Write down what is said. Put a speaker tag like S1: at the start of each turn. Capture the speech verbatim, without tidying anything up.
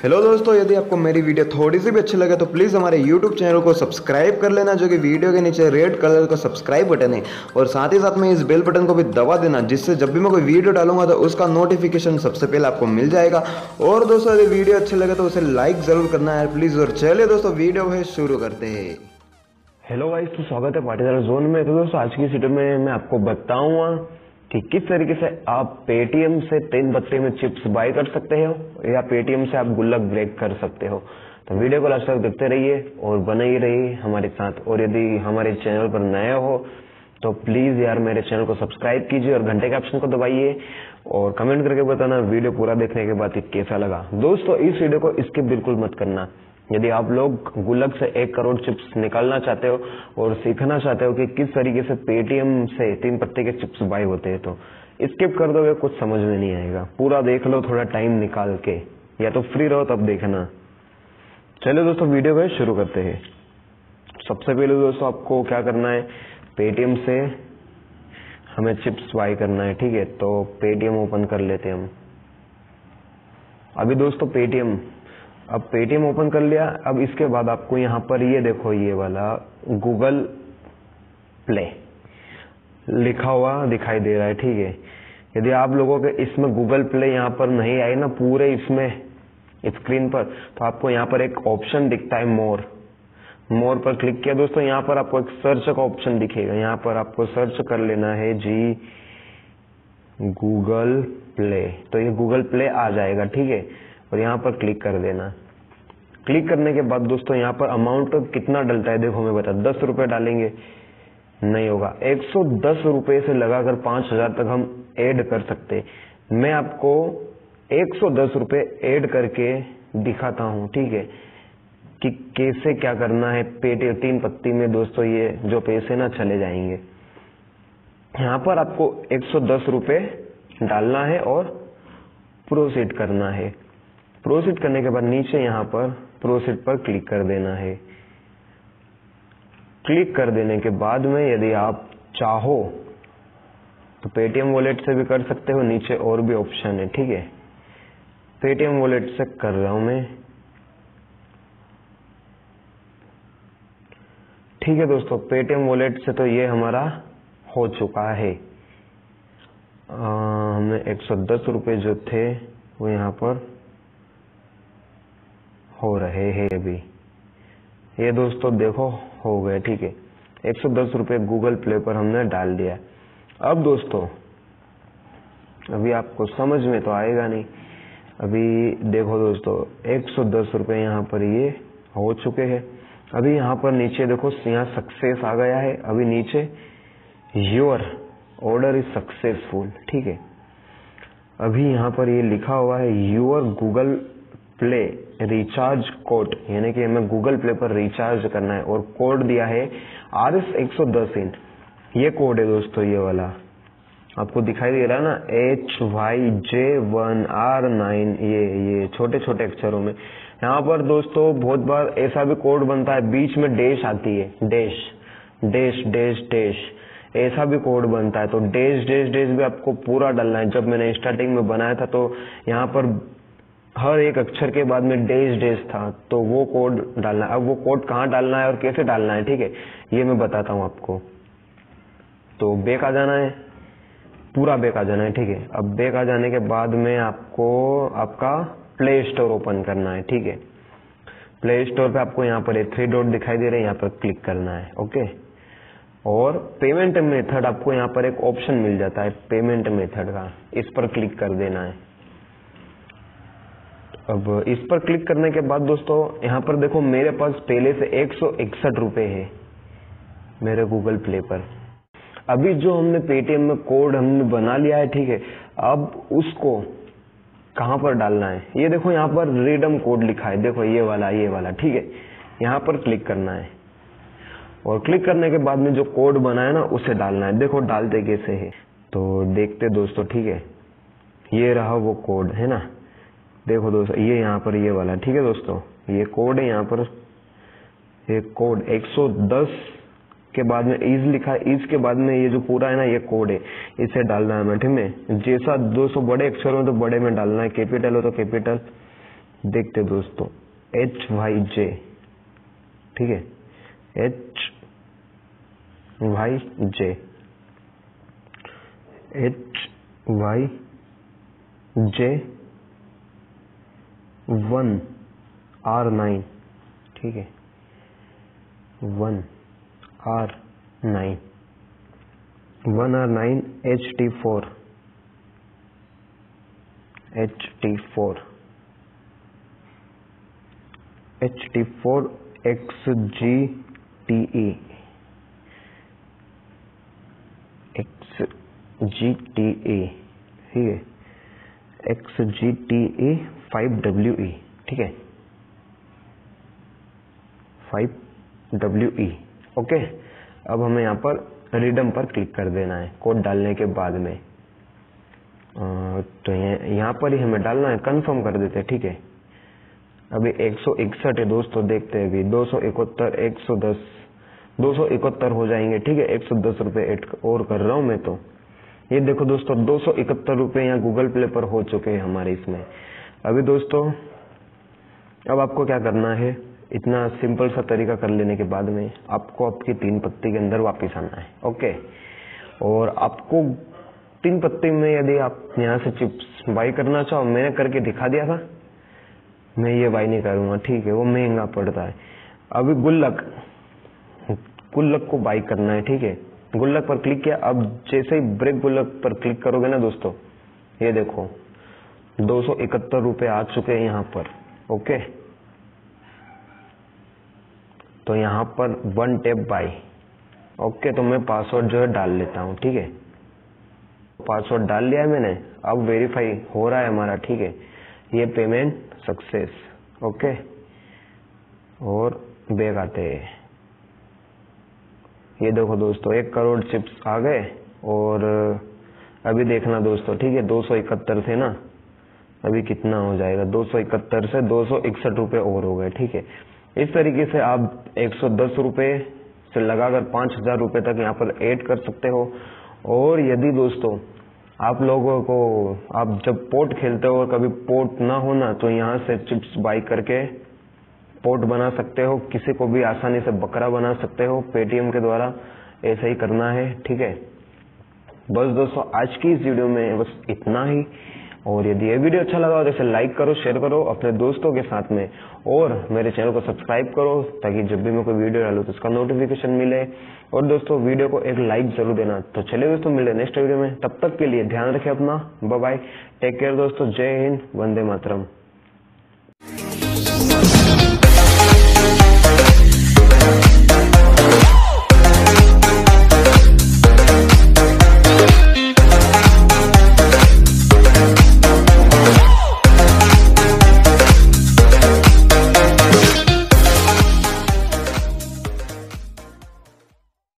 S1: Hello दोस्तों, यदि आपको मेरी वीडियो थोड़ी सी भी अच्छी लगे तो प्लीज़ हमारे यूट्यूब चैनल को सब्सक्राइब कर लेना, जो कि वीडियो के नीचे रेड कलर का सब्सक्राइब बटन है। और साथ ही साथ में इस बेल बटन को भी दबा देना, जिससे जब भी मैं कोई वीडियो डालूंगा तो उसका नोटिफिकेशन सबसे पहले आपको मिल जाएगा। और दोस्तों, यदि वीडियो अच्छी लगे तो उसे लाइक ज़रूर करना है प्लीज़। और चलिए दोस्तों, वीडियो है शुरू करते हैं।
S2: हेलो गाइस, तो स्वागत है पाटीदार जोन में। तो दोस्तों, आज की वीडियो में मैं आपको बताऊंगा कि किस तरीके से आप पेटीएम से तीन पत्ते में चिप्स बाय कर सकते हो या पेटीएम से आप गुल्लक ब्रेक कर सकते हो। तो वीडियो को लास्ट तक देखते रहिए और बने ही रहिए हमारे साथ। और यदि हमारे चैनल पर नए हो तो प्लीज यार मेरे चैनल को सब्सक्राइब कीजिए और घंटे के ऑप्शन को दबाइए और कमेंट करके बताना वीडियो पूरा देखने के बाद कैसा लगा। दोस्तों, इस वीडियो को स्किप बिल्कुल मत करना। यदि आप लोग गुल्लक से एक करोड़ चिप्स निकालना चाहते हो और सीखना चाहते हो कि किस तरीके से पेटीएम से तीन पत्ते के चिप्स बाय होते हैं, तो स्किप कर दोगे, कुछ समझ में नहीं आएगा। पूरा देख लो थोड़ा टाइम निकाल के, या तो फ्री रहो तब देखना। चलो दोस्तों, वीडियो को शुरू करते हैं। सबसे पहले दोस्तों आपको क्या करना है, पेटीएम से हमें चिप्स बाय करना है। ठीक है, तो पेटीएम ओपन कर लेते हैं हम। अभी दोस्तों पेटीएम अब पेटीएम ओपन कर लिया। अब इसके बाद आपको यहाँ पर ये देखो, ये वाला गूगल प्ले लिखा हुआ दिखाई दे रहा है। ठीक है, यदि आप लोगों के इसमें गूगल प्ले यहाँ पर नहीं आई ना पूरे इसमें स्क्रीन पर, तो आपको यहाँ पर एक ऑप्शन दिखता है मोर। मोर पर क्लिक किया दोस्तों, यहाँ पर आपको एक सर्च का ऑप्शन दिखेगा। यहाँ पर आपको सर्च कर लेना है जी गूगल प्ले, तो ये गूगल प्ले आ जाएगा। ठीक है, और यहाँ पर क्लिक कर देना। क्लिक करने के बाद दोस्तों यहाँ पर अमाउंट कितना डलता है देखो, मैं बता दस रुपए डालेंगे नहीं होगा। एक सौ दस रुपए से लगाकर पांच हजार तक हम ऐड कर सकते। मैं आपको एक सौ दस रुपए ऐड करके दिखाता हूँ। ठीक है, कि कैसे क्या करना है। पेटीएम तीन पत्ती में दोस्तों ये जो पैसे ना चले जाएंगे। यहाँ पर आपको एक सौ दस रुपए डालना है और प्रोसीड करना है। प्रोसीड करने के बाद नीचे यहाँ पर प्रोसीड पर क्लिक कर देना है। क्लिक कर देने के बाद में यदि आप चाहो तो पेटीएम वॉलेट से भी कर सकते हो। नीचे और भी ऑप्शन है। ठीक है, पेटीएम वॉलेट से कर रहा हूं मैं। ठीक है दोस्तों, पेटीएम वॉलेट से तो ये हमारा हो चुका है। हमें एक सौ दस रुपए जो थे वो यहाँ पर हो रहे हैं अभी। ये दोस्तों देखो हो गए। ठीक है, एक सौ दस रुपए गूगल प्ले पर हमने डाल दिया। अब दोस्तों अभी आपको समझ में तो आएगा नहीं। अभी देखो दोस्तों, एक सौ दस रुपए यहाँ पर ये हो चुके हैं। अभी यहाँ पर नीचे देखो, यहाँ सक्सेस आ गया है। अभी नीचे योर ऑर्डर इज सक्सेसफुल। ठीक है, अभी यहाँ पर ये लिखा हुआ है your Google play recharge code, यानी कि हमें गूगल प्ले पर रिचार्ज करना है और कोड दिया है आर एस एक सौ दस इन। ये कोड है दोस्तों, ये वाला आपको दिखाई दे रहा है ना, H Y J one R nine, ये ये छोटे छोटे अक्षरों में। यहाँ पर दोस्तों बहुत बार ऐसा भी कोड बनता है, बीच में डैश आती है, डैश डैश डैश डैश, ऐसा भी कोड बनता है। तो डैश डैश डैश भी आपको पूरा डालना है। जब मैंने स्टार्टिंग में बनाया था तो यहाँ पर हर एक अक्षर के बाद में डैश डैश था, तो वो कोड डालना है। अब वो कोड कहाँ डालना है और कैसे डालना है, ठीक है, ये मैं बताता हूँ आपको। तो बैक आ जाना है, पूरा बैक आ जाना है। ठीक है, अब बैक आ जाने के बाद में आपको आपका प्ले स्टोर ओपन करना है। ठीक है, प्ले स्टोर पे आपको यहाँ पर थ्री डॉट दिखाई दे रहे हैं, यहाँ पर क्लिक करना है। ओके, और पेमेंट मेथड आपको यहाँ पर एक ऑप्शन मिल जाता है पेमेंट मेथड का, इस पर क्लिक कर देना है। अब इस पर क्लिक करने के बाद दोस्तों यहाँ पर देखो, मेरे पास पहले से एक सौ इकसठ रुपए है मेरे गूगल प्ले पर। अभी जो हमने पेटीएम में कोड हमने बना लिया है, ठीक है, अब उसको कहाँ पर डालना है, ये देखो यहाँ पर रिडम कोड लिखा है, देखो ये वाला ये वाला। ठीक है, यहाँ पर क्लिक करना है और क्लिक करने के बाद में जो कोड बना है ना उसे डालना है। देखो डालते कैसे है, तो देखते दोस्तों। ठीक है, ये रहा वो कोड, है ना, देखो दोस्तों ये यहाँ पर ये वाला। ठीक है दोस्तों, ये कोड है यहाँ पर, ये कोड एक सौ दस के बाद में इज लिखा है, इज के बाद में ये जो पूरा है ना ये कोड है, इसे डालना है। मैं ठीक है, जैसा दोस्तों बड़े अक्षरों तो बड़े में डालना है, कैपिटल हो तो कैपिटल, देखते दोस्तों, एच वाई जे, ठीक है, H Y J, H Y J one R nine, ठीक है, one R nine, one R nine H T four, H T four, H T four X G T E, X G T E, ठीक है, X G T E five W E, ठीक है, five W ई, okay. अब हमें यहाँ पर redeem पर click कर देना है कोड डालने के बाद में। आ, तो यहाँ पर ही हमें डालना है, कंफर्म कर देते हैं, ठीक है। अभी एक सौ इकसठ है दोस्तों, देखते हैं अभी दो सौ इकहत्तर, एक सौ दस, दो सौ इकहत्तर हो जाएंगे, ठीक है। एक सौ दस रुपये ऐड और कर रहा हूँ मैं, तो ये देखो दोस्तों दो सौ इकहत्तर रुपये यहाँ गूगल प्ले पर हो चुके हैं हमारे इसमें। अभी दोस्तों अब आपको क्या करना है, इतना सिंपल सा तरीका कर लेने के बाद में आपको आपकी तीन पत्ती के अंदर वापस आना है, ओके। और आपको तीन पत्ती में यदि आप यहाँ से चिप्स बाई करना चाहो, मैंने करके दिखा दिया था, मैं ये बाई नहीं करूंगा, ठीक है, वो महंगा पड़ता है। अभी गुल्लक, गुल्लक को बाई करना है, ठीक है। गुल्लक पर क्लिक किया, अब जैसे ही ब्रेक गुल्लक पर क्लिक करोगे ना दोस्तों, ये देखो दो सौ इकहत्तर रुपये आ चुके हैं यहाँ पर, ओके। तो यहाँ पर वन टैप बाई, ओके। तो मैं पासवर्ड जो है डाल लेता हूँ, ठीक है। पासवर्ड डाल लिया है मैंने, अब वेरीफाई हो रहा है हमारा, ठीक है। ये पेमेंट सक्सेस, ओके। और बैग आते हैं, ये देखो दोस्तों एक करोड़ चिप्स आ गए। और अभी देखना दोस्तों, ठीक है, दो सौ इकहत्तर थे ना, अभी कितना हो जाएगा, दो सौ इकहत्तर से दो सौ इकसठ रुपये और हो गए, ठीक है। इस तरीके से आप एक सौ दस रुपये से लगाकर पाँच हजार रुपये तक यहाँ पर ऐड कर सकते हो। और यदि दोस्तों आप लोगों को, आप जब पोर्ट खेलते हो, कभी पोर्ट ना होना, तो यहाँ से चिप्स बाई करके पोर्ट बना सकते हो, किसी को भी आसानी से बकरा बना सकते हो पेटीएम के द्वारा, ऐसा ही करना है, ठीक है। बस दोस्तों आज की इस वीडियो में बस इतना ही। और यदि ये वीडियो अच्छा लगा हो तो इसे लाइक करो, शेयर करो अपने दोस्तों के साथ में, और मेरे चैनल को सब्सक्राइब करो ताकि जब भी मैं कोई वीडियो डालूं तो उसका नोटिफिकेशन मिले। और दोस्तों वीडियो को एक लाइक जरूर देना। तो चलिए दोस्तों मिलते नेक्स्ट वीडियो में, तब तक के लिए ध्यान रखें अपना, बाय बाय, टेक केयर दोस्तों, जय हिंद, वंदे मातरम।